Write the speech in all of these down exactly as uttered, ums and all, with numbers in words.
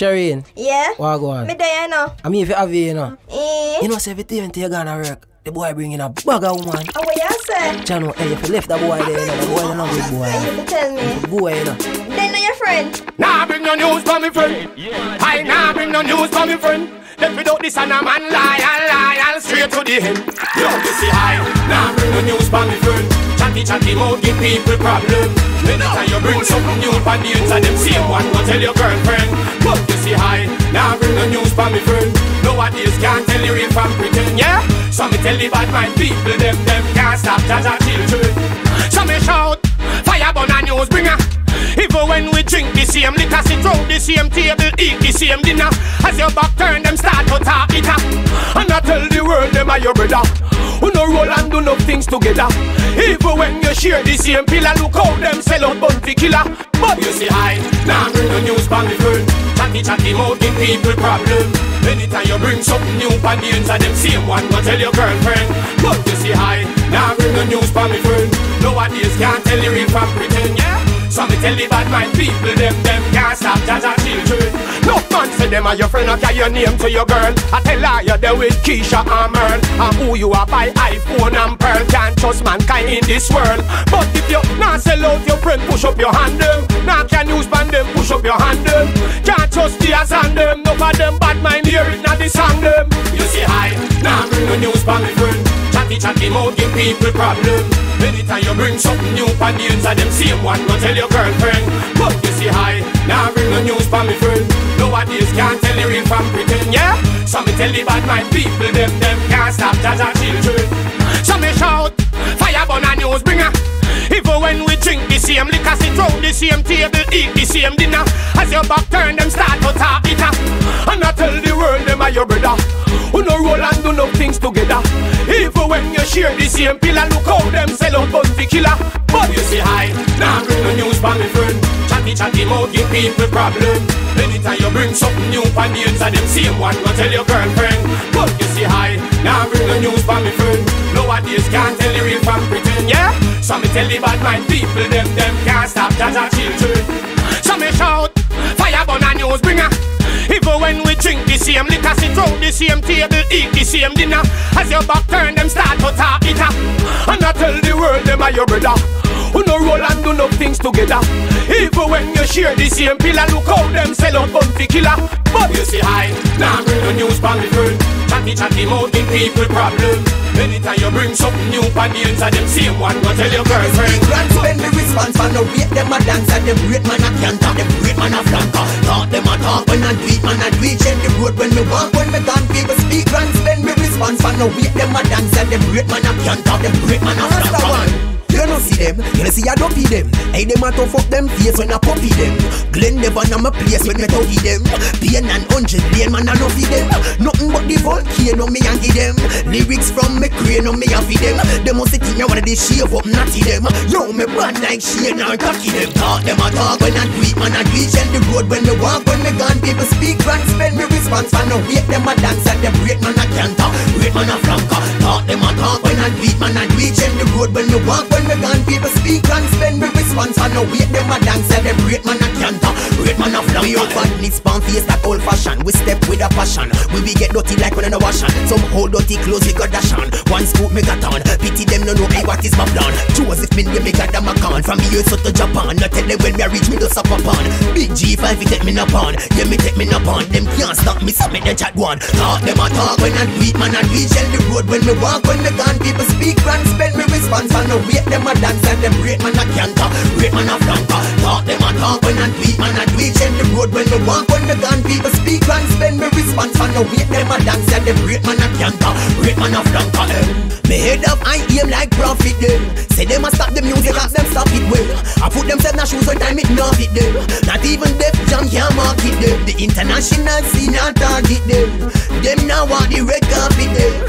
Shireen. Yeah? What go on? Me there, you know. I mean, if you have it, you know. Eh? You know, say everything until you gonna work. The boy bring in a bag of woman. Oh, what you say? Chano, hey, if you left the boy there, you know, the boy is not good boy. You have to tell me. The boy, you know. Then know your friend. Nah, bring no news for me friend. I nah bring no news for me friend. Left without this and a man loyal, loyal, straight to the end. Yo, you see I nah bring no news for me friend. Chatty chatty mouth give people problem. Anytime you bring something new for the ends of them same one, go tell your girlfriend. But you see I nah bring no news for me friend. Nowadays can't tell you real from pretend, yeah. So me tell the bad mind people, them them can't stop Jaja children. So me shout, fire burn a news bringer. Even when we drink the same liquor, sit round the same table, eat the same dinner. As your back turn, them start to talk it up. And I tell the world them are your brother. Who no roll and do no things together. Even when you share the same pillar, look how them sell out bounty killer. But you see I, nah bring no news for me friend. Chatty chatty mouth give people problem. Anytime you bring something new for the ends of them same one, go tell your girlfriend. But you see I, nah bring no news for me friend. Nowadays can't tell you real from pretend, yeah. So me tell the bad mind people, them, them can't stop Jaja children. No man say them are your friend, or carry your name to your girl. I tell her you're there with Keisha and Merle. And who you are by iPhone and Pearl. Can't trust mankind in this world. But if you not sell out your friend, push up your hand them. Now can use band them, push up your hand them. Can't trust the ass and them. No for them bad mind hear it, not the song them. You see I, now bring no news for me friend. Chatty chatty mouth give people problem. Anytime you bring something new for the ends of them same one, go tell your girlfriend. But you see I, now bring no news for me friend. Nowadays can't tell the real from pretend, yeah. So me tell the bad mind people, them, them can't stop Jaja children. So me shout, fire burn a news bringer. Even when we drink the same liquor, sit round the same table, eat the same dinner. As your back turn, them start to talk it up. And I tell the world them are your brother. Who no roll and do no things together. Even when you share the same pillar, look how them sell out bounty killer. But you see I, nah bring no news for me friend. Chatty chatty mouth give people problem. Anytime you bring something new for the ends of them same one, go tell your girlfriend. But you see I, nah bring no news for me friend. Nowadays can't tell the real from pretend, yeah. So me tell the bad mind people, them, them can't stop Jaja children. So me shout, fire burn a news bringer. Even when we drink the same liquor, sit round the same table, eat the same dinner. As your back turn, them start to talk it up. And I tell the world them are your brother. Who no roll and do no things together. Even when you share the same pillar, look how them sell out bounty killer. But you see I, nah bring no news for me friend. Chatty chatty mouth give people problem. Anytime you bring something new for the ends of them same one, go tell your girlfriend. Grand spend me response for no rate them a dance. And them great man a can't talk, them great man a flanker. Talk them a talk when I do it, man I do it. Check the road when me walk, when me gone people speak. Grand spend me response for no rate them a dance. And them great man a can't talk, them great man a flanker. You don't see them, you don't see I don't feed them. Hey, them a tough up them face when I puppy them. Glen never know my place when me talky them. Pain and hundred lane man I don't feed them. Nothing but the volcano me and give them. Lyrics from me crane on me and feed them. Them must think you wanna they shave up natty them. Yo, me bad like Shane and cocky them. Talk them a talk when I do it, man I do it. Check the road when me walk, when me gone people speak. Grand spend me response for no wait them a dance. And them great man a can't talk, great man a flanker. Talk them a talk when I do it, man I do it. Check the road when me walk, when me gone people speak and spend me response for no wait them a dance. And them great man a can't talk, great man a flanker. We all badness pan face that old fashion. We step with a passion. We we get dirty like when in a wash on. Some hold dirty clothes we got dash on. One scoop me got on. Pity them no know hey what is my plan. Joseph me we make a damn a con. From U S to Japan. Not tell them when me reach me to suck up on. Big G five we take me no on. Yeah me take me no on. Them can't stop me so me then chat one. Talk them a talk when I do it, man I do it. Tell the road when me walk, when me gone people speak. Grand spend me response for no wait them a dance. And them great man a can't talk, great man a flanker. Talk them a talk when I do it, man I do it. Tell the road when me walk, when me gone people speak. Grand spend me response for no wait them a dance. And them great man a can't talk, great man a flanker. Me head up I aim like profit them. Say them a stop the music and them stop it well. I put themselves in shoes so time it not fit them. Not even Def Jam can market them. The international scene not target them. Them now want the red carpet them.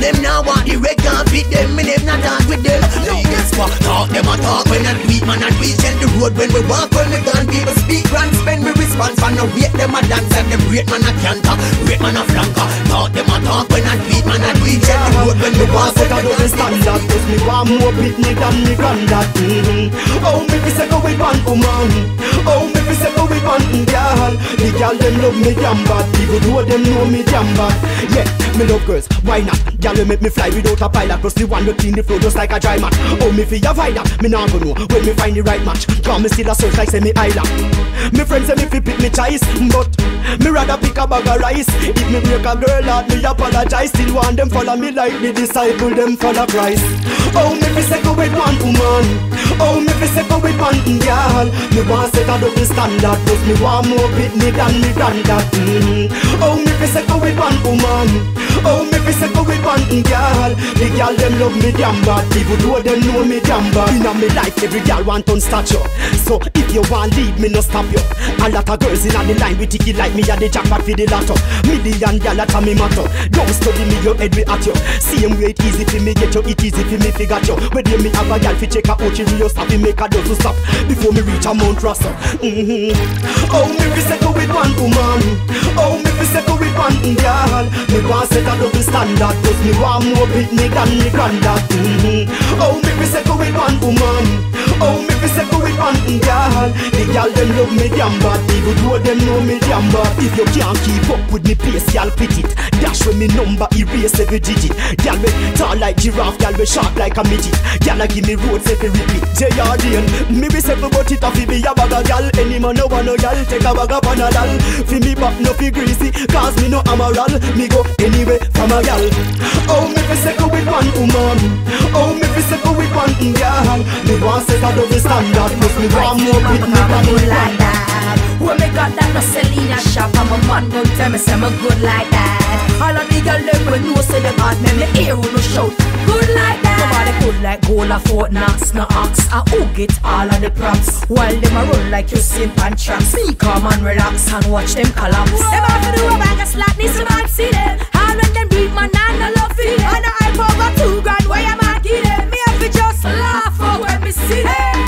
them now want the red can't fit them. Me never not talk with them. No, guess what? Talk them a talk when I tweet, man, and we check the road when we walk, when we gone. People speak, run, spend me response. For no wait them a dance and them rate man a canter, rate man a flanker. Talk them a talk when I tweet, man, and we check the road when we walk. Set a double standard, cause me want more Britney than me granddad. Mm-hmm. Oh, me fi say go with one woman. Oh, me fi say go with one girl. The girl them love me damn bad, even though them know me damn bad. Yeah, me love girls, why not? Girl you make me fly without a pilot, plus the one you clean the floor just like a dry mat. Oh, me fi a violent, me nah go know when me find the right match. Cause me still a search like say me island. Me friends say me fi pick me choice, but me rather pick a bag of rice. If me break a girl out, me apologize. Still want them follow me like the disciple, them follow Christ. Oh, me fi say go with one woman. Oh, me fi say go with one girl. Me want set a double standard, cause me want more Britney than me granddad. Mm-hmm. Oh, me fi say go with one woman. Oh, me fi say go with one girl. The girl them love me damn bad, even though them know me damn bad. Inna me life, every girl want on statue. So if you want leave me, no stop you. A lot of girls inna the line with ticket like me, a the jackpot for the lotto. Million girl at me motto. Don't study me, your head we at you. Same way it easy for me get you, it easy for me figure you. Whether me have a girl fi check a Ochi Rio stop, me make a dozen stop before me reach a Mount Russell. Mm-hmm. Oh, me fi say go with one woman. Oh, me fi say go with one girl. Me want set a double standard, cause me want more Britney than me granddad. Mm-hmm. Oh, me fi say go with one woman. Oh, me fi say go with one girl. The girl them love me damn bad, even though them know me damn bad. If you can't keep up with me pace, y'all pit it. Dash when me number erase every digit. Y'all we tall like giraffe, y'all we sharp like a midget. Y'all give me roads every repeat. J R D N, me be simple but it a fi be a bag of y'all. Any man no want no y'all, take a bag of Panadol. Fi me back no fi greasy, cause me no amoral. Me go anyway from a y'all. Oh, me fi say go with one woman. Oh, me fi say go with one girl. Me want set a double standard, cause me want more Britney than me like that. When me got that no Selena shop, and my man don't tell me say me good like that. All of the girl them we know say them hot, me me hear who no shout good like that. Nobody good like goal of Fort Knox, no ox. I who get all of the props, while them a run like you simp and traps. Me come and relax and watch them collapse. Them have to do a bag of slackness, so man see them. All when them beat man and I love it. And I over two grand, why am I kidding? Me have to just laugh up when me see them.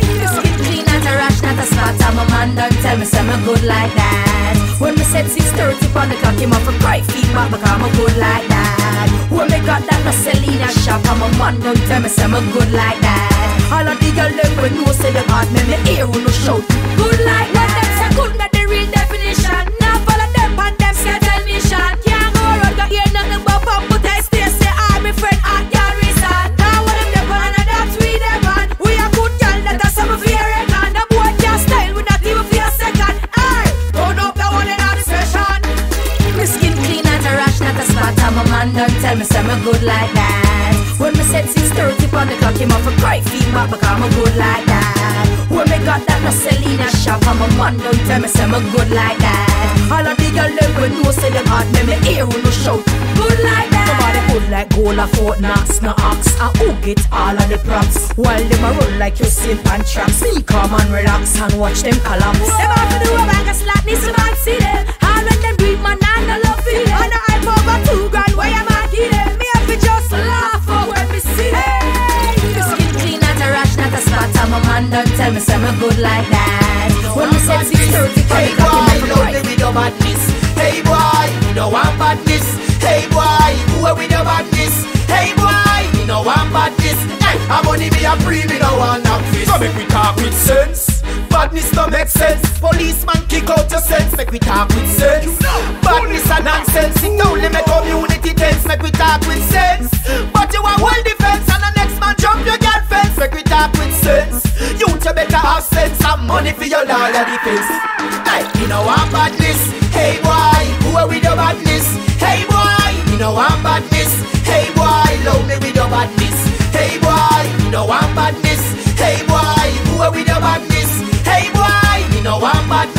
Not a start, and my man don't tell me say me good like that. When me said six thirty on the clock, him off a cry feedback because me good like that. When me got that no Selena shop, and my man don't tell me say me good like that. All of the girl them we know say them hard, me me hear who no shout good like that. Them say good, not the real definition. Now follow them and them say tell mission. Can't go around your ear nothing but pump, but I stay say I me friend hot girl reason. Now what them them on and that's we them on. We a good girl that a some fear it. Style with not even for a second. Aye, turn up the one in the session. Me skin clean and a rash, not a spot. And my man don't tell me say me good like that. When me said six thirty on the clock, him off a cry feedback because me good like that. When me got that no Selena shop, and my man don't tell me say me good like that. All of the girl them we know say them hot, me me hear who no shout good like that. Nobody good like goal of Fort Knox, no ox. And who get all of the props, while them a run like you simp and traps. Me come and relax and watch them collapse. Them have to do a bag of slackness, so man see them. All when them beat man and I love it. And I over two grand, why am I kidding? Me have to just laugh up when me see them. Me skin clean, not a rash, not a spot. And my man don't tell me say me good like that. When me said six thirty, hey boy, love me with your badness. Hey boy, you know I'm badness. Hey boy, who are with your badness? Hey boy, you know I'm badness. Hey, I'm only me a free, me no want knock this. So make we talk with sense. Badness don't make sense. Policeman kick out your sense. Make we talk with sense. Badness and nonsense. It only make community tense. Make we talk with sense. But you are well defense, and the next man jump your girl fence. Make we talk with sense. You you better have sense and money for your lawyer defense. Hey, you know I'm badness. Hey boy, who are with your badness? Hey boy, you know I'm badness. Hey boy, love me with your badness. Hey boy, you know I'm badness. Hey boy, who are with your badness? Hey boy, you know I'm badness.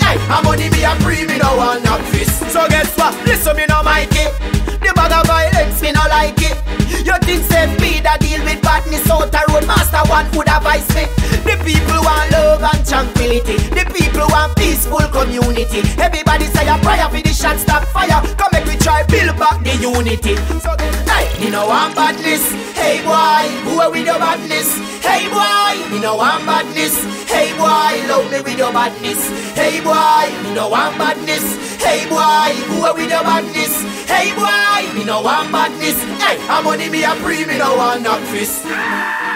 Hey, I'm money me a free, me no want knock fist. So guess what? Listen, me no like it. The bag of violence, me no like it. You think say me that deal with badness out the road, master one would advise me. The people want love and tranquility. The people want peaceful community. Everybody say a prayer for the shot stop fire. Come make we try build back the unity. So hey, you know I'm badness. Hey boy, who are with your badness? Hey boy, you know I'm badness. Hey boy, love me with your badness. Hey boy, you know I'm badness. Hey boy, who are with your badness? Hey boy, me no want badness. Hey, I'm money me a free, me no want knock fist.